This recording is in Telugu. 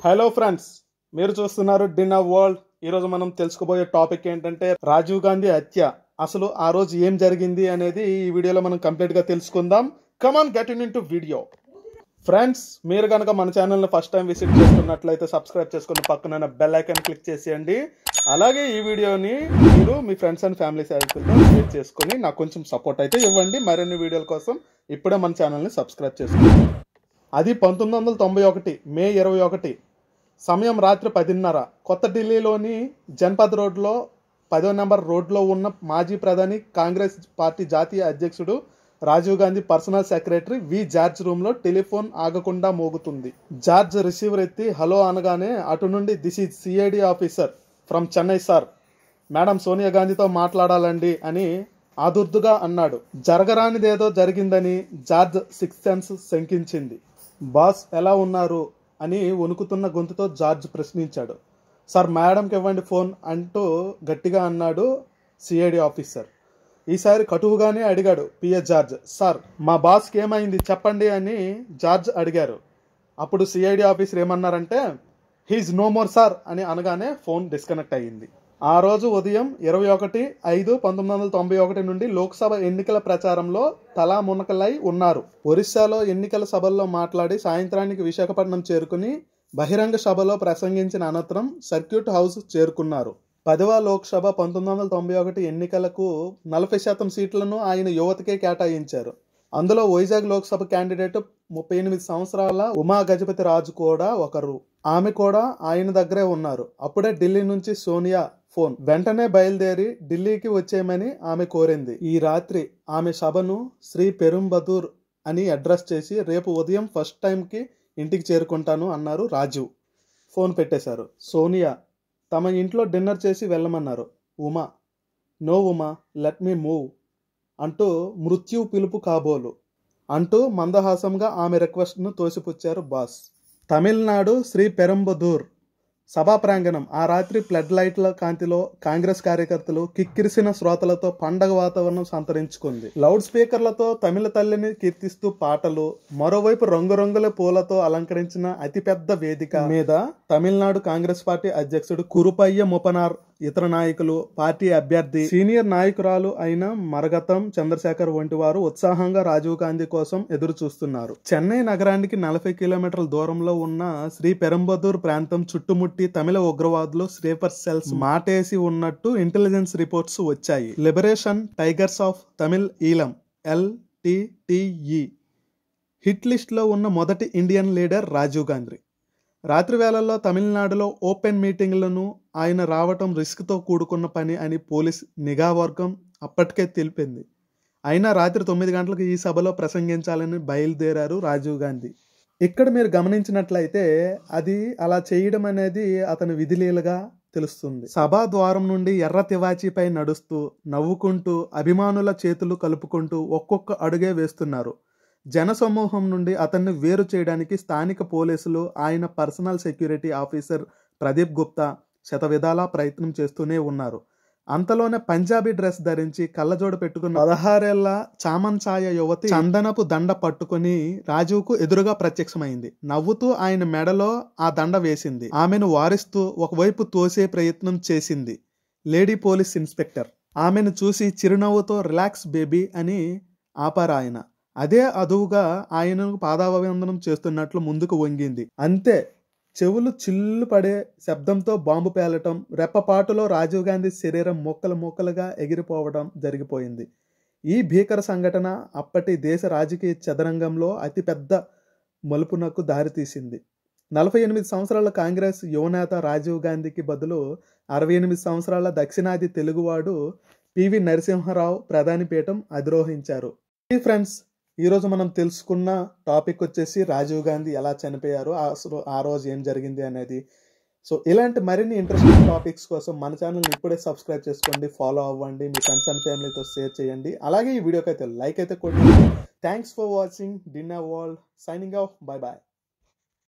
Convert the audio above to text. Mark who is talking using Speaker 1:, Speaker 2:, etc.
Speaker 1: హలో ఫ్రెండ్స్, మీరు చూస్తున్నారు డిన్నా వరల్డ్. ఈరోజు మనం తెలుసుకోబోయే టాపిక్ ఏంటంటే రాజీవ్ గాంధీ హత్య. అసలు ఆ రోజు ఏం జరిగింది అనేది ఈ వీడియోలో మనం కంప్లీట్గా తెలుసుకుందాం. Come on get in to video. Friends, మీరు కనుక మన ఛానల్ని ఫస్ట్ టైం విజిట్ చేస్తున్నట్లయితే సబ్స్క్రైబ్ చేసుకుని పక్కన బెల్ ఐకాన్ క్లిక్ చేసేయండి. అలాగే ఈ వీడియోని మీరు మీ ఫ్రెండ్స్ అండ్ ఫ్యామిలీ సర్కిల్తో షేర్ చేసుకుని నాకు కొంచెం సపోర్ట్ అయితే ఇవ్వండి. మరిన్ని వీడియోల కోసం ఇప్పుడే మన ఛానల్ని సబ్స్క్రైబ్ చేసుకోండి. అది 1991 మే 21 సమయం రాత్రి 10:30 కొత్త ఢిల్లీలోని జన్పద్ రోడ్లో 10వ నెంబర్ రోడ్లో ఉన్న మాజీ ప్రధాని కాంగ్రెస్ పార్టీ జాతీయ అధ్యక్షుడు Rajiv Gandhi personal secretary V George రూమ్లో టెలిఫోన్ ఆగకుండా మోగుతుంది. జార్జ్ రిసీవర్ ఎత్తి హలో అనగానే అటు నుండి this is CID officer from Chennai sir, madam Sonia గాంధీతో మాట్లాడాలండి అని ఆదుర్దుగా అన్నాడు. జరగరానిదేదో జరిగిందని జార్జ్ సిక్స్త్ సెన్స్ శంకించింది. బాస్ ఎలా ఉన్నారు అని వణుకుతున్న గొంతుతో జార్జ్ ప్రశ్నించాడు. సార్, మేడంకి ఇవ్వండి ఫోన్ అంటూ గట్టిగా అన్నాడు సిఐడి ఆఫీసర్. ఈసారి కటువుగానే అడిగాడు పిఏ జార్జ్. సార్, మా బాస్కి ఏమైంది చెప్పండి అని జార్జ్ అడిగారు. అప్పుడు సిఐడి ఆఫీసర్ ఏమన్నారంటే హీజ్ నో మోర్ సార్ అని అనగానే ఫోన్ డిస్కనెక్ట్ అయ్యింది. ఆ రోజు ఉదయం 21/5/1991 నుండి లోక్సభ ఎన్నికల ప్రచారంలో తలా మునకలై ఉన్నారు. ఒరిస్సాలో ఎన్నికల సభల్లో మాట్లాడి సాయంత్రానికి విశాఖపట్నం చేరుకుని బహిరంగ సభలో ప్రసంగించిన అనంతరం సర్క్యూట్ హౌస్ చేరుకున్నారు. 10వ లోక్సభ 1991 ఎన్నికలకు 40% సీట్లను ఆయన యువతకే కేటాయించారు. అందులో వైజాగ్ లోక్సభ క్యాండిడేట్ 38 సంవత్సరాల ఉమా గజపతి రాజు కూడా ఒకరు. ఆమె కూడా ఆయన దగ్గరే ఉన్నారు. అప్పుడే ఢిల్లీ నుంచి సోనియా ఫోన్. వెంటనే బయలుదేరి ఢిల్లీకి వచ్చేయమని ఆమె కోరింది. ఈ రాత్రి ఆమె సభను శ్రీ పెరుంబదూర్ అని అడ్రస్ చేసి రేపు ఉదయం ఫస్ట్ టైంకి ఇంటికి చేరుకుంటాను అన్నారు రాజీవ్. ఫోన్ పెట్టేశారు. సోనియా తమ ఇంట్లో డిన్నర్ చేసి వెళ్ళమన్నారు. Uma no Uma, let me move అంటూ మృత్యు పిలుపు కాబోలు అంటూ మందహాసంగా ఆమె రిక్వెస్ట్ను తోసిపుచ్చారు బాస్. తమిళనాడు శ్రీ పెరంబదూర్ సభా ప్రాంగణం ఆ రాత్రి ఫ్లడ్ లైట్ల కాంతిలో కాంగ్రెస్ కార్యకర్తలు కిక్కిరిసిన శ్రోతలతో పండగ వాతావరణం సంతరించుకుంది. లౌడ్ స్పీకర్లతో తమిళ తల్లిని కీర్తిస్తూ పాటలు, మరోవైపు రంగురంగుల పూలతో అలంకరించిన అతిపెద్ద వేదిక మీద తమిళనాడు కాంగ్రెస్ పార్టీ అధ్యక్షుడు కురుపయ్య ముపనార్, ఇతర నాయకులు, పార్టీ అభ్యర్థి, సీనియర్ నాయకురాలు అయిన మరగతం చంద్రశేఖర్ వంటి వారు ఉత్సాహంగా రాజీవ్ గాంధీ కోసం ఎదురు చూస్తున్నారు. చెన్నై నగరానికి 40 కిలోమీటర్ల దూరంలో ఉన్న శ్రీ పెరంబదూర్ ప్రాంతం చుట్టుముట్టి తమిళ ఉగ్రవాదులు స్లీపర్ సెల్స్ మాటేసి ఉన్నట్టు ఇంటెలిజెన్స్ రిపోర్ట్స్ వచ్చాయి. Liberation tigers of Tamil Eelam LTTE hit list లో ఉన్న మొదటి ఇండియన్ లీడర్ రాజీవ్ గాంధీ. రాత్రి వేళల్లో తమిళనాడులో ఓపెన్ మీటింగ్లను ఆయన రావటం రిస్క్తో కూడుకున్న పని అని పోలీస్ నిఘా వర్గం అప్పటికే తెలిపింది. అయినా రాత్రి 9 గంటలకు ఈ సభలో ప్రసంగించాలని బయలుదేరారు రాజీవ్ గాంధీ. ఇక్కడ మీరు గమనించినట్లయితే అది అలా చేయడం అనేది అతని విధిలీలగా తెలుస్తుంది. సభా ద్వారం నుండి ఎర్ర తివాచీపై నడుస్తూ నవ్వుకుంటూ అభిమానుల చేతులు కలుపుకుంటూ ఒక్కొక్క అడుగే వేస్తున్నారు. జనసమూహం నుండి అతన్ని వేరు చేయడానికి స్థానిక పోలీసులు, ఆయన personal security officer Pradeep Gupta శతవిధాలా ప్రయత్నం చేస్తూనే ఉన్నారు. అంతలోనే పంజాబీ డ్రెస్ ధరించి కళ్ళజోడు పెట్టుకున్న 16 ఏళ్ల చామన్ఛాయ యువతి చందనపు దండ పట్టుకుని రాజీవ్కు ఎదురుగా ప్రత్యక్షమైంది. నవ్వుతూ ఆయన మెడలో ఆ దండ వేసింది. ఆమెను వారిస్తూ ఒకవైపు తోసే ప్రయత్నం చేసింది లేడీ పోలీస్ ఇన్స్పెక్టర్. ఆమెను చూసి చిరునవ్వుతో రిలాక్స్ బేబీ అని ఆపారు ఆయన. అదే అదువుగా ఆయనను పాదాభివందనం చేస్తున్నట్లు ముందుకు వంగింది. అంతే, చెవులు చిల్లు పడే శబ్దంతో బాంబు పేలటం, రెప్పపాటులో రాజీవ్ గాంధీ శరీరం ముక్కలు ముక్కలుగా ఎగిరిపోవడం జరిగిపోయింది. ఈ భీకర సంఘటన అప్పటి దేశ రాజకీయ చదరంగంలో అతిపెద్ద మలుపునకు దారితీసింది. 48 సంవత్సరాల కాంగ్రెస్ యువనేత రాజీవ్ గాంధీకి బదులు 68 సంవత్సరాల దక్షిణాది తెలుగువాడు పివి నరసింహారావు ప్రధాని పీఠం అధిరోహించారు. ఫ్రెండ్స్, ఈరోజు మనం తెలుసుకున్న టాపిక్ వచ్చేసి రాజీవ్ గాంధీ ఎలా చనిపోయారు, అసలు ఆ రోజు ఏం జరిగింది అనేది. సో ఇలాంటి మరిన్ని ఇంట్రెస్టింగ్ టాపిక్స్ కోసం మన ఛానల్ని ఇప్పుడే సబ్స్క్రైబ్ చేసుకోండి, ఫాలో అవ్వండి, మీ ఫ్రెండ్స్ అండ్ ఫ్యామిలీతో షేర్ చేయండి. అలాగే ఈ వీడియోకి అయితే లైక్ అయితే కొట్టండి. Thanks for watching. డిన్నా world signing off. Bye bye.